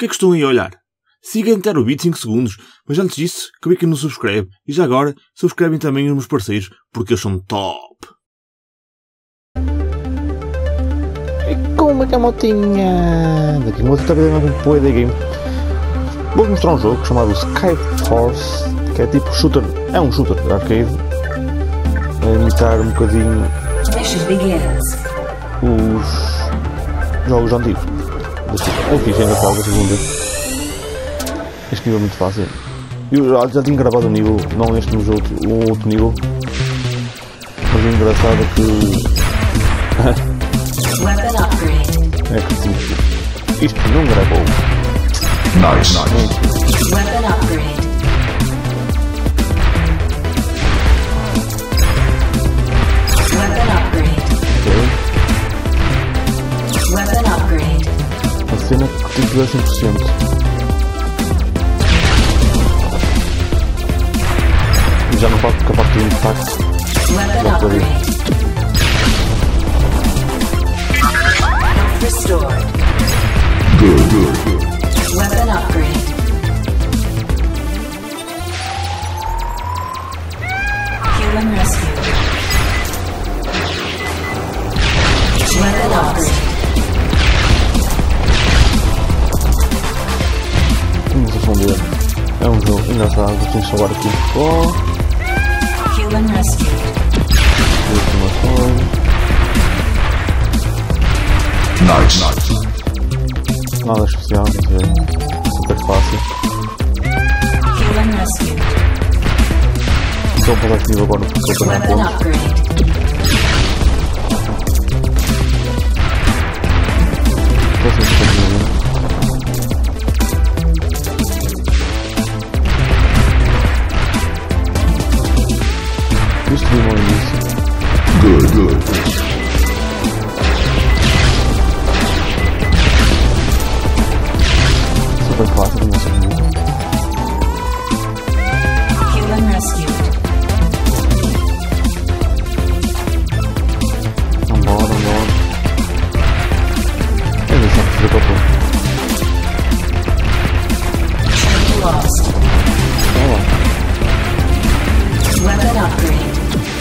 que é que estão aí a olhar? Siga a entrar o vídeo 5 segundos, mas antes disso, cliquem no subscreve e já agora, subscrevem também os meus parceiros, porque eles são top. E como é que é a motinha? Daqui uma outra vez mais um Poe The Game. Vou mostrar um jogo chamado Skyforce, que é tipo shooter, é um shooter de arcade, a imitar um bocadinho os jogos antigos. É fixe, ainda falo, vocês vão ver. Este nível é muito fácil. Eu já tinha gravado o nível, não este, mas um outro nível. Mas o engraçado é que... é que tipo, isto não gravou. Nice. Weapon upgrade. Weapon upgrade. Ok. Weapon upgrade. A cena que tem que dar 100%. Já não pode ficar parte do impacto. Weapon upgrade. Health restored. Good. Weapon upgrade. Heal and rescue. Weapon upgrade. Vamos responder. É um jogo engraçado, vou ter que salvar aqui. Heal and rescue. Nice. Nada especial, mas é super fácil. Heal and rescue. Estou para ativo agora porque estou a ganhar Weapon pontos. upgrade. Próximo que estou a ver. Isto viu no início. Good. Super fácil, não sei muito. Heal and rescue. Vambora. É isso, não precisa para tudo. Chain lost. Weapon upgrade.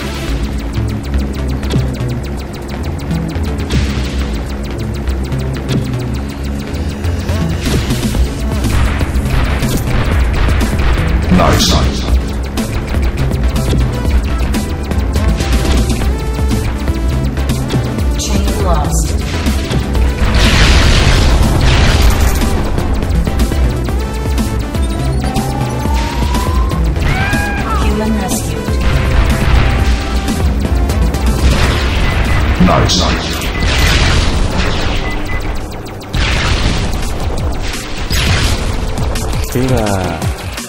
Nice. Chain lost. Heal and rescue. Nice. Tira.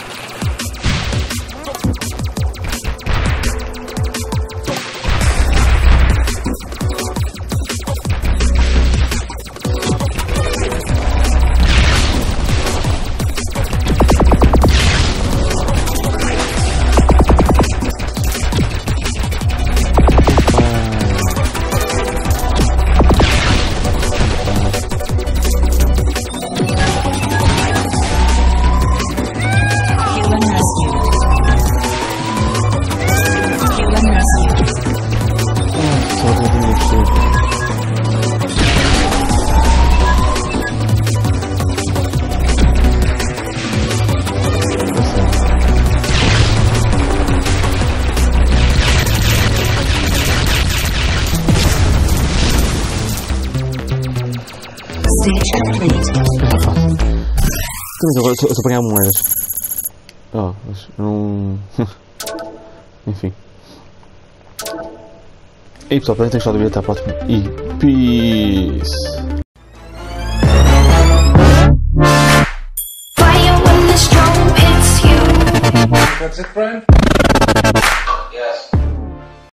Heal and rescue. Heal and rescue. Só vou vir aqui. Stage complete. Mas agora eu estou a apanhar moedas. Mas não... Enfim. E pessoal, para quem tem gostado do vídeo, até à próxima. E peace! Fire when the storm hits you. That's it, friend?